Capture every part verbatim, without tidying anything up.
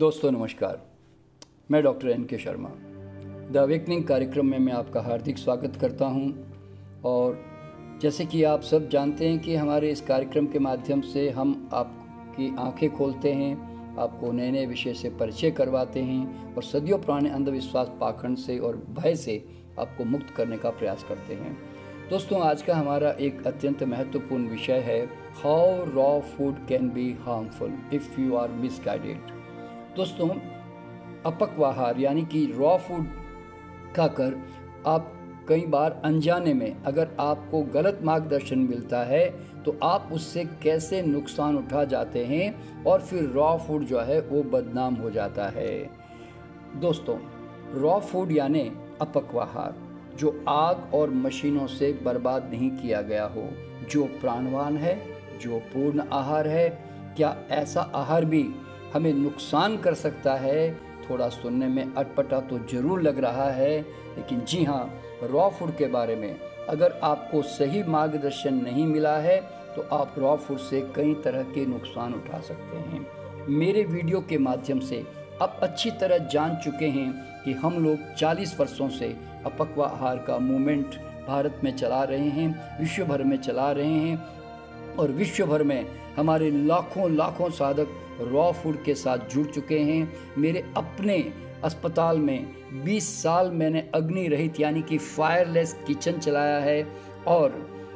दोस्तों नमस्कार, मैं डॉक्टर एन के शर्मा द अवेकनिंग कार्यक्रम में मैं आपका हार्दिक स्वागत करता हूं। और जैसे कि आप सब जानते हैं कि हमारे इस कार्यक्रम के माध्यम से हम आपकी आंखें खोलते हैं, आपको नए नए विषय से परिचय करवाते हैं और सदियों पुराने अंधविश्वास, पाखंड से और भय से आपको मुक्त करने का प्रयास करते हैं। दोस्तों, आज का हमारा एक अत्यंत महत्वपूर्ण विषय है, how raw food can be harmful if you are misguided. दोस्तों, अपक्वाहार यानी कि रॉ फूड खाकर आप कई बार अनजाने में अगर आपको गलत मार्गदर्शन मिलता है तो आप उससे कैसे नुकसान उठा जाते हैं और फिर रॉ फूड जो है वो बदनाम हो जाता है। दोस्तों, रॉ फूड यानी अपक्वाहार, जो आग और मशीनों से बर्बाद नहीं किया गया हो, जो प्राणवान है, जो पूर्ण आहार है। क्या ऐसा आहार भी हमें नुकसान कर सकता है? थोड़ा सुनने में अटपटा तो ज़रूर लग रहा है, लेकिन जी हाँ, रॉ फूड के बारे में अगर आपको सही मार्गदर्शन नहीं मिला है तो आप रॉ फूड से कई तरह के नुकसान उठा सकते हैं। मेरे वीडियो के माध्यम से आप अच्छी तरह जान चुके हैं कि हम लोग चालीस वर्षों से अपक्वा आहार का मूवमेंट भारत में चला रहे हैं, विश्व भर में चला रहे हैं और विश्व भर में हमारे लाखों लाखों साधक रॉ फूड के साथ जुड़ चुके हैं। मेरे अपने अस्पताल में बीस साल मैंने अग्नि रहित यानी कि फायरलेस किचन चलाया है और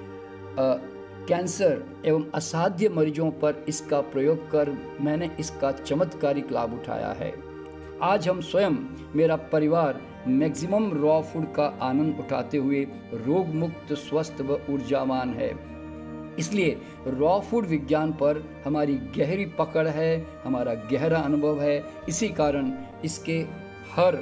आ, कैंसर एवं असाध्य मरीजों पर इसका प्रयोग कर मैंने इसका चमत्कारिक लाभ उठाया है। आज हम स्वयं, मेरा परिवार मैक्सिमम रॉ फूड का आनंद उठाते हुए रोग मुक्त, स्वस्थ व ऊर्जावान है। इसलिए रॉ फूड विज्ञान पर हमारी गहरी पकड़ है, हमारा गहरा अनुभव है। इसी कारण इसके हर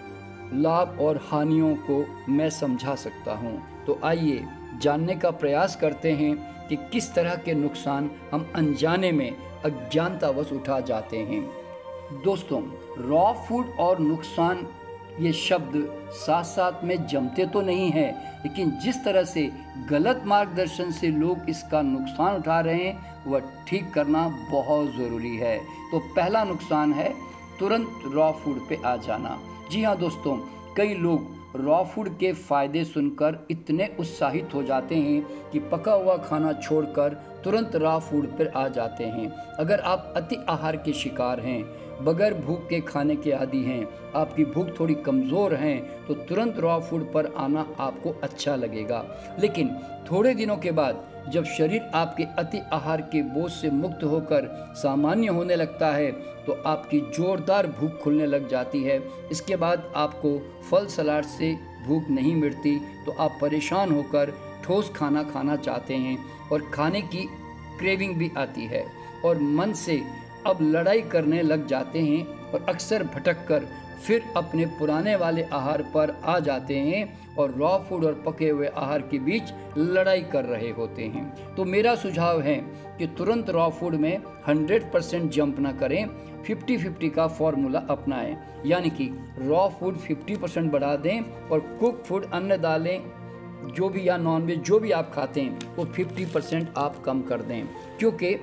लाभ और हानियों को मैं समझा सकता हूँ। तो आइए जानने का प्रयास करते हैं कि किस तरह के नुकसान हम अनजाने में अज्ञानतावश उठा जाते हैं। दोस्तों, रॉ फूड और नुकसान ये शब्द साथ साथ में जमते तो नहीं हैं, लेकिन जिस तरह से गलत मार्गदर्शन से लोग इसका नुकसान उठा रहे हैं वह ठीक करना बहुत ज़रूरी है। तो पहला नुकसान है तुरंत रॉ फूड पे आ जाना। जी हाँ दोस्तों, कई लोग रॉ फूड के फ़ायदे सुनकर इतने उत्साहित हो जाते हैं कि पका हुआ खाना छोड़कर तुरंत रॉ फूड पर आ जाते हैं। अगर आप अति आहार के शिकार हैं, बगैर भूख के खाने के आदी हैं, आपकी भूख थोड़ी कमज़ोर हैं, तो तुरंत रॉ फूड पर आना आपको अच्छा लगेगा। लेकिन थोड़े दिनों के बाद जब शरीर आपके अति आहार के बोझ से मुक्त होकर सामान्य होने लगता है तो आपकी जोरदार भूख खुलने लग जाती है। इसके बाद आपको फल सलाद से भूख नहीं मिटती तो आप परेशान होकर ठोस खाना खाना चाहते हैं और खाने की क्रेविंग भी आती है और मन से अब लड़ाई करने लग जाते हैं और अक्सर भटक कर फिर अपने पुराने वाले आहार पर आ जाते हैं और रॉ फूड और पके हुए आहार के बीच लड़ाई कर रहे होते हैं। तो मेरा सुझाव है कि तुरंत रॉ फूड में सौ परसेंट जंप ना करें, फिफ्टी फिफ्टी का फॉर्मूला अपनाएं। यानी कि रॉ फूड फिफ्टी परसेंट बढ़ा दें और कुक फूड, अन्न दालें जो भी या नॉनवेज जो भी आप खाते हैं वो फिफ्टी परसेंट आप कम कर दें, क्योंकि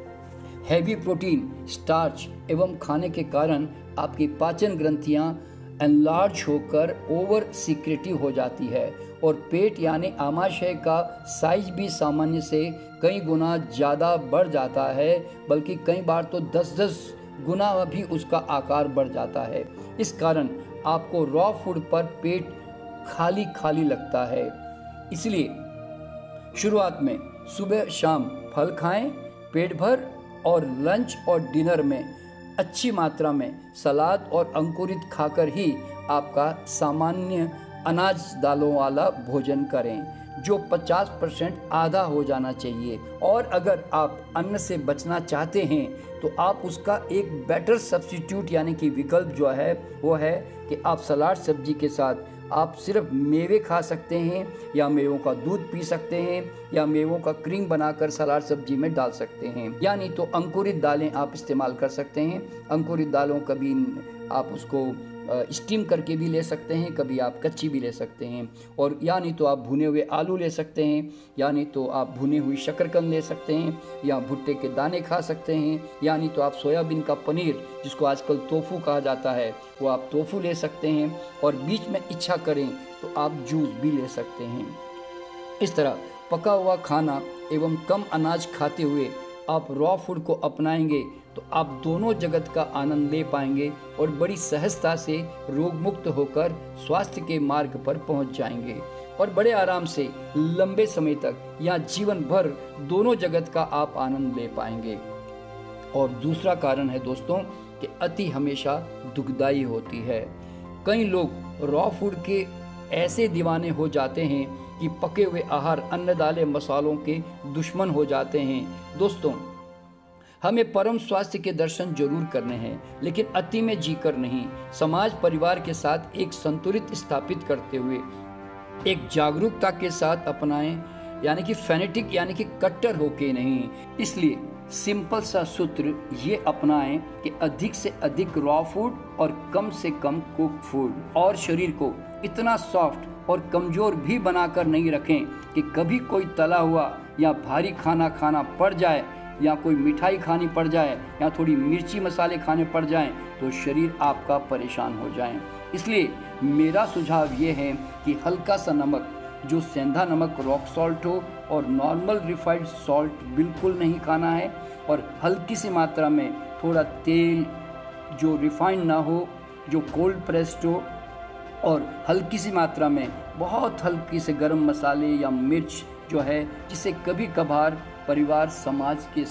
हैवी प्रोटीन, स्टार्च एवं खाने के कारण आपकी पाचन ग्रंथियां एनलार्ज होकर ओवर सीक्रेटिव हो जाती है और पेट यानी आमाशय का साइज भी सामान्य से कई गुना ज़्यादा बढ़ जाता है, बल्कि कई बार तो दस दस गुना भी उसका आकार बढ़ जाता है। इस कारण आपको रॉ फूड पर पेट खाली खाली लगता है। इसलिए शुरुआत में सुबह शाम फल खाएं पेट भर और लंच और डिनर में अच्छी मात्रा में सलाद और अंकुरित खाकर ही आपका सामान्य अनाज दालों वाला भोजन करें, जो पचास परसेंट आधा हो जाना चाहिए। और अगर आप अन्न से बचना चाहते हैं तो आप उसका एक बेटर सब्स्टिट्यूट यानी कि विकल्प जो है वो है कि आप सलाद सब्जी के साथ आप सिर्फ मेवे खा सकते हैं या मेवों का दूध पी सकते हैं या मेवों का क्रीम बनाकर सलाद सब्जी में डाल सकते हैं। यानी तो अंकुरित दालें आप इस्तेमाल कर सकते हैं। अंकुरित दालों कभी आप उसको स्टीम करके भी ले सकते हैं, कभी आप कच्ची भी ले सकते हैं। और या नहीं तो आप भुने हुए आलू ले सकते हैं, या नहीं तो आप भुनी हुई शकरकंद ले सकते हैं, या भुट्टे के दाने खा सकते हैं, या नहीं तो आप सोयाबीन का पनीर, जिसको आजकल टोफू कहा जाता है, वो आप टोफू ले सकते हैं। और बीच में इच्छा करें तो आप जूस भी ले सकते हैं। इस तरह पका हुआ खाना एवं कम अनाज खाते हुए आप रॉ फूड को अपनाएंगे तो आप दोनों जगत का आनंद ले पाएंगे और बड़ी सहजता से रोग मुक्त होकर स्वास्थ्य के मार्ग पर पहुंच जाएंगे और बड़े आराम से लंबे समय तक या जीवन भर दोनों जगत का आप आनंद ले पाएंगे। और दूसरा कारण है दोस्तों कि अति हमेशा दुखदाई होती है। कई लोग रॉ फूड के ऐसे दीवाने हो जाते हैं कि पके हुए आहार अन्न दाले मसालों के दुश्मन हो जाते हैं। दोस्तों, हमें परम स्वास्थ्य के दर्शन जरूर करने हैं, लेकिन अति में जीकर नहीं। समाज परिवार के साथ एक संतुलित स्थापित करते हुए एक जागरूकता के साथ अपनाएं, यानी कि फैनेटिक यानी कि कट्टर होके नहीं। इसलिए सिंपल सा सूत्र ये अपनाएं कि अधिक से अधिक रॉ फूड और कम से कम कुक फूड, और शरीर को इतना सॉफ्ट और कमजोर भी बनाकर नहीं रखें कि कभी कोई तला हुआ या भारी खाना खाना पड़ जाए, या कोई मिठाई खानी पड़ जाए, या थोड़ी मिर्ची मसाले खाने पड़ जाएं तो शरीर आपका परेशान हो जाए। इसलिए मेरा सुझाव ये है कि हल्का सा नमक, जो सेंधा नमक रॉक सॉल्ट हो, और नॉर्मल रिफाइंड सॉल्ट बिल्कुल नहीं खाना है, और हल्की सी मात्रा में थोड़ा तेल जो रिफाइंड ना हो, जो कोल्ड प्रेस्ड हो, और हल्की सी मात्रा में बहुत हल्की से गरम मसाले या मिर्च जो है, जिसे कभी कभार परिवार समाज के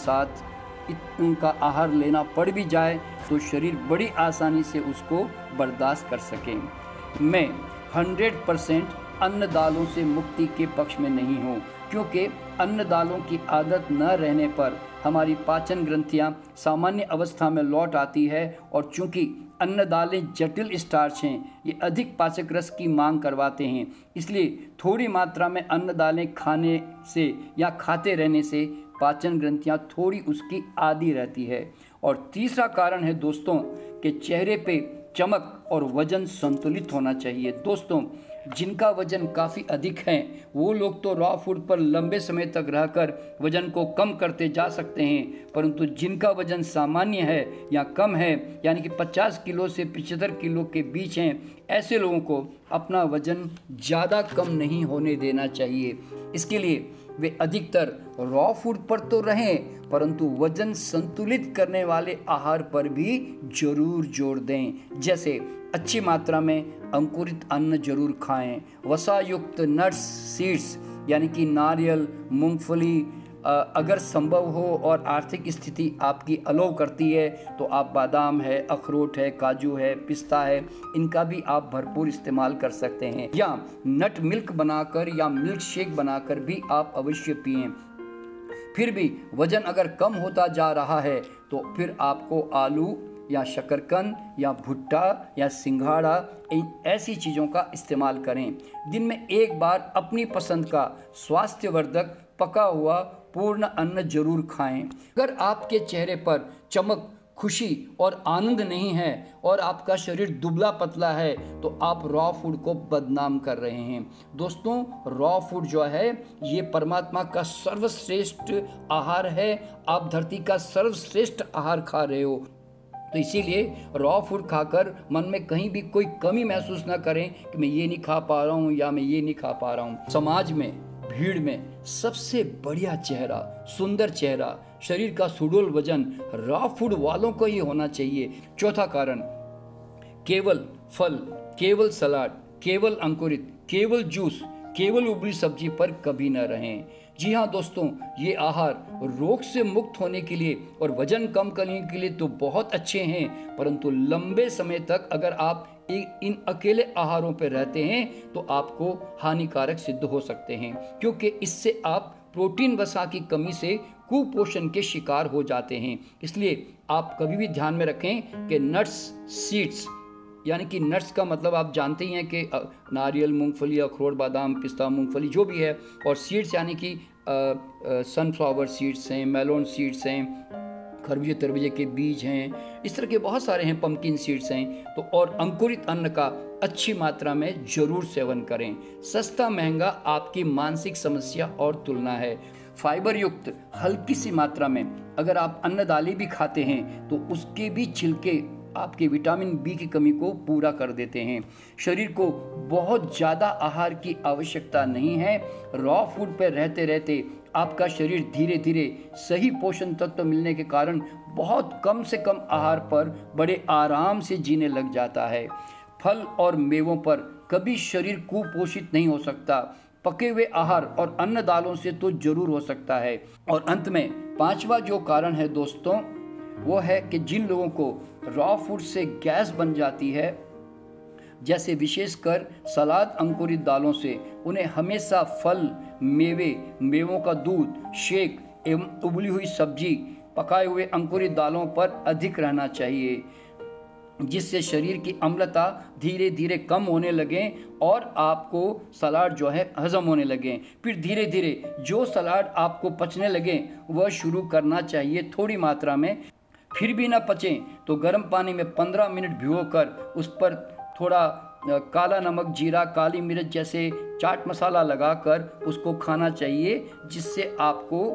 साथ उनका आहार लेना पड़ भी जाए तो शरीर बड़ी आसानी से उसको बर्दाश्त कर सके। मैं हंड्रेड परसेंट अन्न दालों से मुक्ति के पक्ष में नहीं हूँ, क्योंकि अन्न दालों की आदत न रहने पर हमारी पाचन ग्रंथियाँ सामान्य अवस्था में लौट आती है, और चूँकि अन्न दालें जटिल स्टार्च हैं, ये अधिक पाचक रस की मांग करवाते हैं। इसलिए थोड़ी मात्रा में अन्न दालें खाने से या खाते रहने से पाचन ग्रंथियाँ थोड़ी उसकी आदी रहती है। और तीसरा कारण है दोस्तों कि चेहरे पे चमक और वजन संतुलित होना चाहिए। दोस्तों, जिनका वजन काफ़ी अधिक है वो लोग तो रॉ फूड पर लंबे समय तक रहकर वजन को कम करते जा सकते हैं, परंतु जिनका वजन सामान्य है या कम है, यानी कि पचास किलो से पचहत्तर किलो के बीच हैं, ऐसे लोगों को अपना वजन ज़्यादा कम नहीं होने देना चाहिए। इसके लिए वे अधिकतर रॉ फूड पर तो रहें, परंतु वजन संतुलित करने वाले आहार पर भी जरूर जोर दें। जैसे अच्छी मात्रा में अंकुरित अन्न जरूर खाएं, वसा युक्त नट्स सीड्स यानी कि नारियल, मूंगफली, अगर संभव हो और आर्थिक स्थिति आपकी अलाउ करती है तो आप बादाम है, अखरोट है, काजू है, पिस्ता है, इनका भी आप भरपूर इस्तेमाल कर सकते हैं। या नट मिल्क बनाकर या मिल्क शेक बनाकर भी आप अवश्य पिएं। फिर भी वजन अगर कम होता जा रहा है तो फिर आपको आलू या शकरकंद या भुट्टा या सिंघाड़ा, इन ऐसी चीज़ों का इस्तेमाल करें। दिन में एक बार अपनी पसंद का स्वास्थ्यवर्धक पका हुआ पूर्ण अन्न जरूर खाएं। अगर आपके चेहरे पर चमक, खुशी और आनंद नहीं है और आपका शरीर दुबला पतला है तो आप रॉ फूड को बदनाम कर रहे हैं। दोस्तों, रॉ फूड जो है ये परमात्मा का सर्वश्रेष्ठ आहार है। आप धरती का सर्वश्रेष्ठ आहार खा रहे हो, तो इसीलिए रॉ फूड खाकर मन में कहीं भी कोई कमी महसूस ना करें कि मैं ये नहीं खा पा रहा हूँ या मैं ये नहीं खा पा रहा हूँ। समाज में, भीड़ में सबसे बढ़िया चेहरा, सुंदर चेहरा, शरीर का सुडौल वजन रॉ फूड वालों को ही होना चाहिए। चौथा कारण, केवल फल, केवल सलाद, केवल अंकुरित, केवल जूस, केवल उबली सब्जी पर कभी न रहें। जी हाँ दोस्तों, ये आहार रोग से मुक्त होने के लिए और वजन कम करने के लिए तो बहुत अच्छे हैं, परंतु लंबे समय तक अगर आप इन अकेले आहारों पर रहते हैं तो आपको हानिकारक सिद्ध हो सकते हैं, क्योंकि इससे आप प्रोटीन वसा की कमी से कुपोषण के शिकार हो जाते हैं। इसलिए आप कभी भी ध्यान में रखें कि नट्स, सीड्स, यानी कि नट्स का मतलब आप जानते ही हैं कि नारियल, मूंगफली, अखरोट, बादाम, पिस्ता, मूंगफली जो भी है, और सीड्स यानी कि सनफ्लावर सीड्स हैं, मेलोन सीड्स हैं, खरबूजे तरबूजे के बीज हैं, इस तरह के बहुत सारे हैं, पंपकिन सीड्स हैं। तो और अंकुरित अन्न का अच्छी मात्रा में जरूर सेवन करें। सस्ता महंगा आपकी मानसिक समस्या और तुलना है। फाइबर युक्त हल्की सी मात्रा में अगर आप अन्न दालें भी खाते हैं तो उसके भी छिलके आपके विटामिन बी की कमी को पूरा कर देते हैं। शरीर को बहुत ज़्यादा आहार की आवश्यकता नहीं है। रॉ फूड पर रहते रहते आपका शरीर धीरे धीरे सही पोषण तत्व मिलने के कारण बहुत कम से कम आहार पर बड़े आराम से जीने लग जाता है। फल और मेवों पर कभी शरीर कुपोषित नहीं हो सकता। पके हुए आहार और अन्न दालों से तो जरूर हो सकता है। और अंत में पांचवा जो कारण है दोस्तों, वो है कि जिन लोगों को रॉ फूड से गैस बन जाती है, जैसे विशेषकर सलाद अंकुरित दालों से, उन्हें हमेशा फल, मेवे, मेवों का दूध, शेक एवं उबली हुई सब्जी, पकाए हुए अंकुरित दालों पर अधिक रहना चाहिए, जिससे शरीर की अम्लता धीरे धीरे कम होने लगे और आपको सलाद जो है हजम होने लगे। फिर धीरे धीरे जो सलाद आपको पचने लगे वह शुरू करना चाहिए थोड़ी मात्रा में। फिर भी ना पचे तो गर्म पानी में पंद्रह मिनट भिगोकर उस पर थोड़ा काला नमक, जीरा, काली मिर्च जैसे चाट मसाला लगाकर उसको खाना चाहिए, जिससे आपको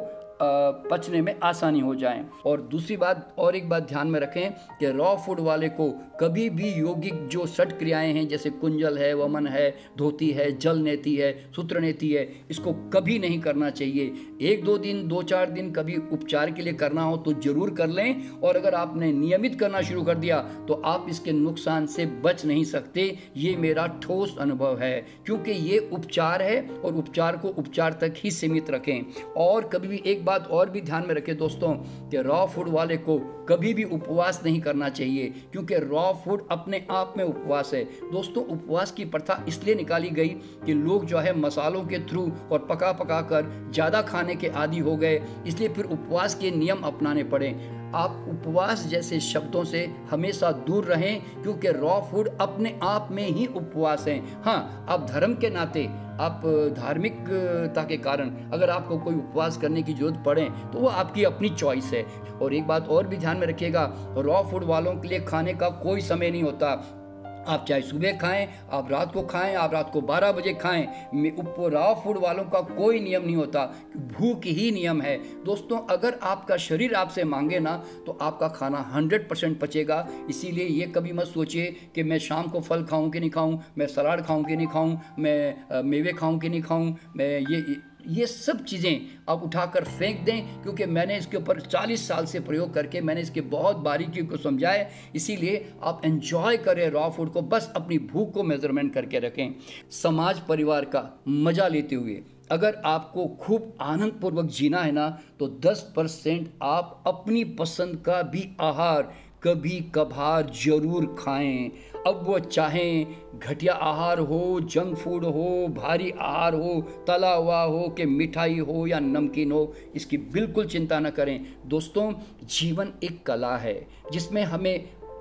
पचने में आसानी हो जाए। और दूसरी बात, और एक बात ध्यान में रखें कि रॉ फूड वाले को कभी भी यौगिक जो षट क्रियाएं हैं जैसे कुंजल है, वमन है, धोती है, जल नेति है, सूत्र नेति है, इसको कभी नहीं करना चाहिए। एक दो दिन, दो चार दिन कभी उपचार के लिए करना हो तो जरूर कर लें, और अगर आपने नियमित करना शुरू कर दिया तो आप इसके नुकसान से बच नहीं सकते। ये मेरा ठोस अनुभव है, क्योंकि ये उपचार है और उपचार को उपचार तक ही सीमित रखें। और कभी भी एक बात और भी ध्यान में रखें दोस्तों कि रॉ फूड वाले को कभी भी उपवास नहीं करना चाहिए, क्योंकि रॉ फूड अपने आप में उपवास है। दोस्तों, उपवास की प्रथा इसलिए निकाली गई कि लोग जो है मसालों के थ्रू और पका पका कर ज़्यादा खाने के आदी हो गए, इसलिए फिर उपवास के नियम अपनाने पड़े। आप उपवास जैसे शब्दों से हमेशा दूर रहें, क्योंकि रॉ फूड अपने आप में ही उपवास है। हाँ, आप धर्म के नाते, आप धार्मिकता के कारण अगर आपको कोई उपवास करने की जरूरत पड़े तो वो आपकी अपनी चॉइस है। और एक बात और भी ध्यान में रखिएगा, रॉ फूड वालों के लिए खाने का कोई समय नहीं होता। आप चाहे सुबह खाएं, आप रात को खाएं, आप रात को बारह बजे खाएं, रॉ फूड वालों का कोई नियम नहीं होता, भूख ही नियम है। दोस्तों, अगर आपका शरीर आपसे मांगे ना तो आपका खाना सौ परसेंट पचेगा। इसीलिए ये कभी मत सोचिए कि मैं शाम को फल खाऊं कि नहीं खाऊं, मैं सलाद खाऊं कि नहीं खाऊं, मैं मेवे खाऊं कि नहीं खाऊं, मैं ये ये सब चीज़ें आप उठाकर फेंक दें, क्योंकि मैंने इसके ऊपर चालीस साल से प्रयोग करके मैंने इसके बहुत बारीकी को समझा है। इसीलिए आप एंजॉय करें रॉ फूड को, बस अपनी भूख को मेजरमेंट करके रखें। समाज परिवार का मजा लेते हुए अगर आपको खूब आनंद पूर्वक जीना है ना तो दस परसेंट आप अपनी पसंद का भी आहार कभी कभार जरूर खाएं। अब वो चाहें घटिया आहार हो, जंक फूड हो, भारी आहार हो, तला हुआ हो कि मिठाई हो या नमकीन हो, इसकी बिल्कुल चिंता न करें। दोस्तों, जीवन एक कला है जिसमें हमें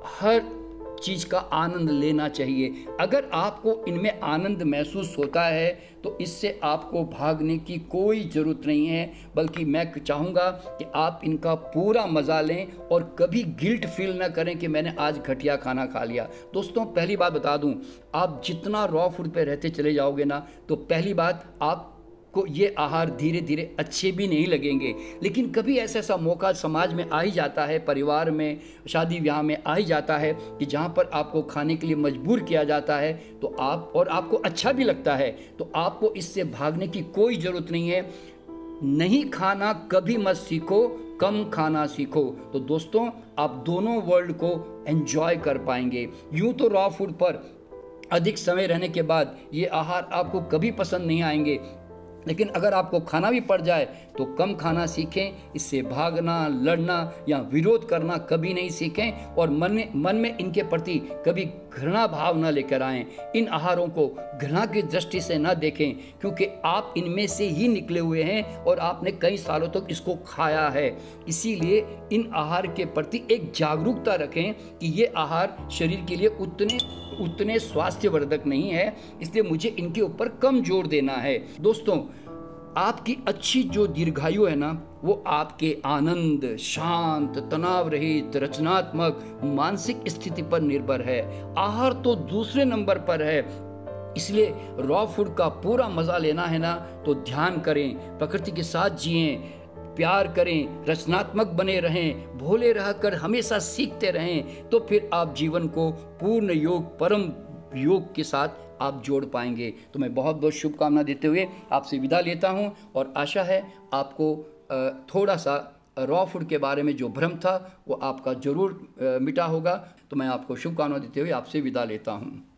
हर चीज़ का आनंद लेना चाहिए। अगर आपको इनमें आनंद महसूस होता है तो इससे आपको भागने की कोई ज़रूरत नहीं है, बल्कि मैं चाहूँगा कि आप इनका पूरा मज़ा लें और कभी गिल्ट फील ना करें कि मैंने आज घटिया खाना खा लिया। दोस्तों, पहली बात बता दूँ, आप जितना रॉ फूड पे रहते चले जाओगे ना तो पहली बात आप को ये आहार धीरे धीरे अच्छे भी नहीं लगेंगे। लेकिन कभी ऐसा ऐसा मौका समाज में आ ही जाता है, परिवार में, शादी ब्याह में आ ही जाता है कि जहाँ पर आपको खाने के लिए मजबूर किया जाता है तो आप, और आपको अच्छा भी लगता है, तो आपको इससे भागने की कोई ज़रूरत नहीं है। नहीं खाना कभी मत सीखो, कम खाना सीखो। तो दोस्तों, आप दोनों वर्ल्ड को एंजॉय कर पाएंगे। यूँ तो रॉ फूड पर अधिक समय रहने के बाद ये आहार आपको कभी पसंद नहीं आएंगे, लेकिन अगर आपको खाना भी पड़ जाए तो कम खाना सीखें। इससे भागना, लड़ना या विरोध करना कभी नहीं सीखें, और मन में मन में इनके प्रति कभी घृणा भाव न लेकर आएं। इन आहारों को घृणा की दृष्टि से न देखें, क्योंकि आप इनमें से ही निकले हुए हैं और आपने कई सालों तक इसको खाया है। इसीलिए इन आहार के प्रति एक जागरूकता रखें कि ये आहार शरीर के लिए उतने उतने स्वास्थ्यवर्धक नहीं है, इसलिए मुझे इनके ऊपर कम जोर देना है। दोस्तों, आपकी अच्छी जो दीर्घायु है ना, वो आपके आनंद, शांत, तनाव रहित, रचनात्मक, मानसिक स्थिति पर निर्भर है। आहार तो दूसरे नंबर पर है। इसलिए रॉ फूड का पूरा मज़ा लेना है ना, तो ध्यान करें, प्रकृति के साथ जिएं, प्यार करें, रचनात्मक बने रहें, भोले रहकर हमेशा सीखते रहें, तो फिर आप जीवन को पूर्ण योग, परम योग के साथ आप जोड़ पाएंगे। तो मैं बहुत बहुत शुभकामना देते हुए आपसे विदा लेता हूं, और आशा है आपको थोड़ा सा रॉ फूड के बारे में जो भ्रम था वो आपका ज़रूर मिटा होगा। तो मैं आपको शुभकामना देते हुए आपसे विदा लेता हूं।